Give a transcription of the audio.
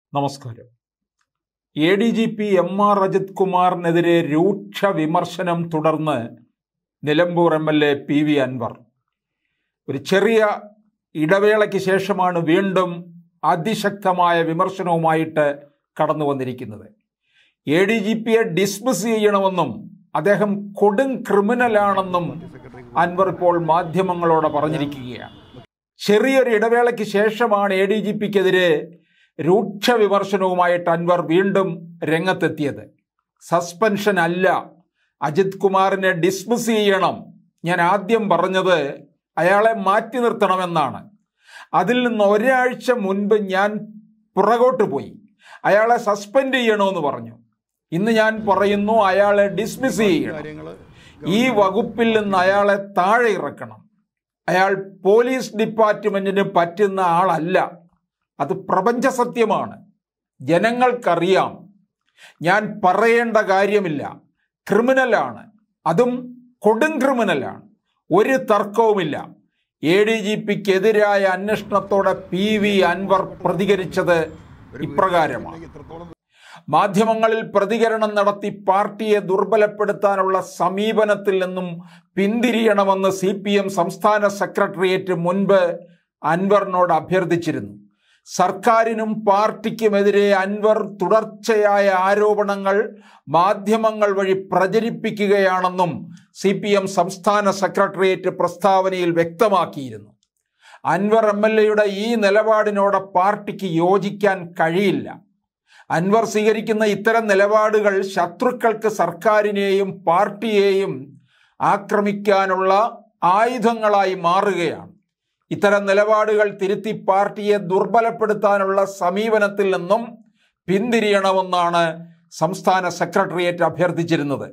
നമസ്കാരം. ADGP MR Ajith കുമാറിനെതിരെ രൂക്ഷ വിമർശനം തുടർന്ന് നിലമ്പൂർ MLA PV അൻവർ ഒരു ചെറിയ ഇടവേളയ്ക്ക് ശേഷമാണ് വീണ്ടും അതിശക്തമായ വിമർശനവുമായിട്ട് കടന്നു വന്നിരിക്കുന്നത്. ADGPയെ ഡിസ്മിസ് ചെയ്യണമെന്നും അദ്ദേഹം കൊടും ക്രിമിനലാണെന്നും അൻവർ ഇപ്പോൾ മാധ്യമങ്ങളോട് പറഞ്ഞിരിക്കുകയാണ്. ചെറിയൊരു ഇടവേളയ്ക്ക് ശേഷമാണ് ADGPക്കെതിരെ രൂക്ഷ വിമർശനവുമായിട്ട് അൻവർ വീണ്ടും രംഗത്തെത്തിയത്. സസ്പെൻഷൻ അല്ല, അജിത് കുമാറിനെ ഡിസ്മിസ് ചെയ്യണം. ഞാൻ ആദ്യം പറഞ്ഞത് അയാളെ മാറ്റി നിർത്തണമെന്നാണ്. അതിൽ നിന്ന് ഒരാഴ്ച മുൻപ് ഞാൻ പുറകോട്ട് പോയി, അയാളെ സസ്പെൻഡ് ചെയ്യണമെന്ന് പറഞ്ഞു. ഇന്ന് ഞാൻ പറയുന്നു അയാളെ ഡിസ്മിസ് ചെയ്യണം. ഈ വകുപ്പിൽ നിന്ന് അയാളെ താഴെ ഇറക്കണം. അയാൾ പോലീസ് ഡിപ്പാർട്ട്മെന്റിന് പറ്റുന്ന ആളല്ല. അത് പ്രപഞ്ച സത്യമാണ്, ജനങ്ങൾക്കറിയാം. ഞാൻ പറയേണ്ട കാര്യമില്ല. ക്രിമിനലാണ്, അതും കൊടും ക്രിമിനലാണ്, ഒരു തർക്കവുമില്ല. ADGPക്കെതിരായ അന്വേഷണത്തോടെ PV അൻവർ പ്രതികരിച്ചത് ഇപ്രകാരമാണ്. മാധ്യമങ്ങളിൽ പ്രതികരണം നടത്തി പാർട്ടിയെ ദുർബലപ്പെടുത്താനുള്ള സമീപനത്തിൽ നിന്നും പിന്തിരിയണമെന്ന് CPM സംസ്ഥാന സെക്രട്ടേറിയറ്റ് മുൻപ് അൻവറിനോട് അഭ്യർത്ഥിച്ചിരുന്നു. സർക്കാരിനും പാർട്ടിക്കുമെതിരെ അൻവർ തുടർച്ചയായ ആരോപണങ്ങൾ മാധ്യമങ്ങൾ വഴി പ്രചരിപ്പിക്കുകയാണെന്നും CPM സംസ്ഥാന സെക്രട്ടേറിയറ്റ് പ്രസ്താവനയിൽ വ്യക്തമാക്കിയിരുന്നു. അൻവർ MLAയുടെ ഈ നിലപാടിനോട് പാർട്ടിക്ക് യോജിക്കാൻ കഴിയില്ല. അൻവർ സ്വീകരിക്കുന്ന ഇത്തരം നിലപാടുകൾ ശത്രുക്കൾക്ക് സർക്കാരിനെയും പാർട്ടിയെയും ആക്രമിക്കാനുള്ള ആയുധങ്ങളായി മാറുകയാണ്. ഇത്തരം നിലപാടുകൾ തിരുത്തി പാർട്ടിയെ ദുർബലപ്പെടുത്താനുള്ള സമീപനത്തിൽ നിന്നും പിന്തിരിയണമെന്നാണ് സംസ്ഥാന സെക്രട്ടേറിയറ്റ് അഭ്യർത്ഥിച്ചിരുന്നത്.